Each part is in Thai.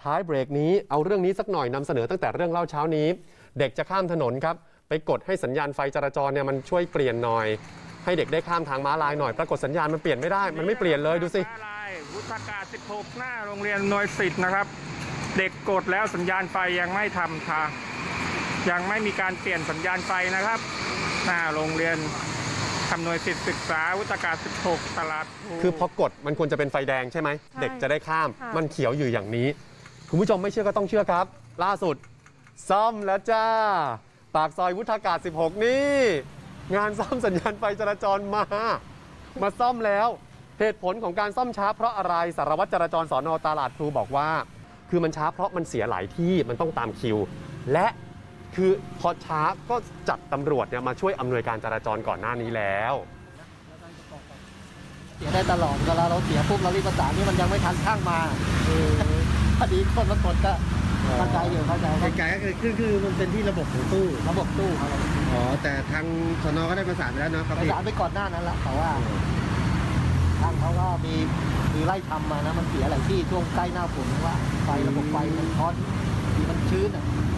ท้ายเบรกนี้เอาเรื่องนี้สักหน่อยนำเสนอตั้งแต่เรื่องเล่าเช้านี้เด็กจะข้ามถนนครับไปกดให้สัญญาณไฟจราจรเนี่ยมันช่วยเปลี่ยนหน่อยให้เด็กได้ข้ามทางม้าลายหน่อยปรากฏสัญญาณมันเปลี่ยนไม่ได้มันไม่เปลี่ยนเลยดูสิวุฒากาศ16หน้าโรงเรียนหน่วยศิษย์นะครับเด็กกดแล้วสัญญาณไฟยังไม่ทำค่ะยังไม่มีการเปลี่ยนสัญญาณไฟนะครับหน้าโรงเรียนหน่วยศิษย์ศึกษาวุฒากาศ16ตลาดคือพอกดมันควรจะเป็นไฟแดงใช่ไหมเด็กจะได้ข้ามมันเขียวอยู่อย่างนี้คุณผู้ชมไม่เชื่อก็ต้องเชื่อครับล่าสุดซ่อมแล้วจ้าปากซอยวุฒากาศ16นี่งานซ่อมสัญญาณไฟจราจรมาซ่อมแล้วเหตุผลของการซ่อมช้าเพราะอะไรสารวัตรจราจรสน.ตลาดพลูบอกว่าคือมันช้าเพราะมันเสียหลายที่มันต้องตามคิวและคือพอช้าก็จัดตำรวจเนี่ยมาช่วยอำนวยการจราจรก่อนหน้านี้แล้วเสียได้ตลอดเวลาเราเสียปุ๊บเรารีบประสานนี่มันยังไม่ทันช่างมาพอดีคนละคนก็เข้าใจอยู่เข้าใจเหตุการณ์ก็คือมันเป็นที่ระบบของตู้อะไรอ๋อแต่ทางสน.ก็ได้ประสานไปแล้วเนาะประสานไปก่อนหน้านั้นแล้วแต่ว่าทางเขาก็มีไล่ทำมานะมันเสียหลายที่ช่วงใกล้หน้าฝนว่าไฟระบบไฟมันช็อตมันชื้น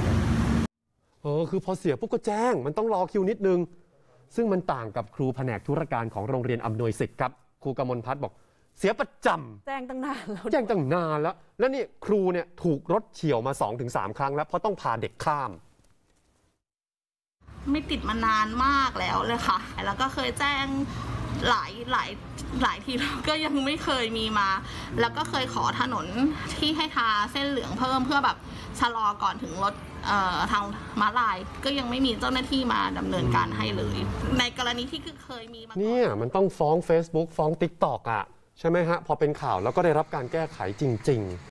คือพอเสียปุ๊บก็แจ้งมันต้องรอคิวนิดนึงซึ่งมันต่างกับครูแผนกธุรการของโรงเรียนอำนวยสิทธิ์ครับครูกมลพัฒน์บอกเสียประจำแจ้งตั้งนานแล้วแล้วนี่ครูเนี่ยถูกรถเฉี่ยวมา 2-3 ครั้งแล้วเพราะต้องพาเด็กข้ามไม่ติดมานานมากแล้วเลยค่ะแล้วก็เคยแจ้งหลายทีก็ยังไม่เคยมีมาแล้วก็เคยขอถนนที่ให้ทาเส้นเหลืองเพิ่มเพื่อแบบชะลอก่อนถึงรถทางม้าลายก็ยังไม่มีเจ้าหน้าที่มาดำเนินการให้เลยในกรณีที่เคยมีมาเนี่ยมันต้องฟ้อง Facebook ฟ้อง TikTok อ่ะใช่ไหมฮะพอเป็นข่าวแล้วก็ได้รับการแก้ไขจริงๆ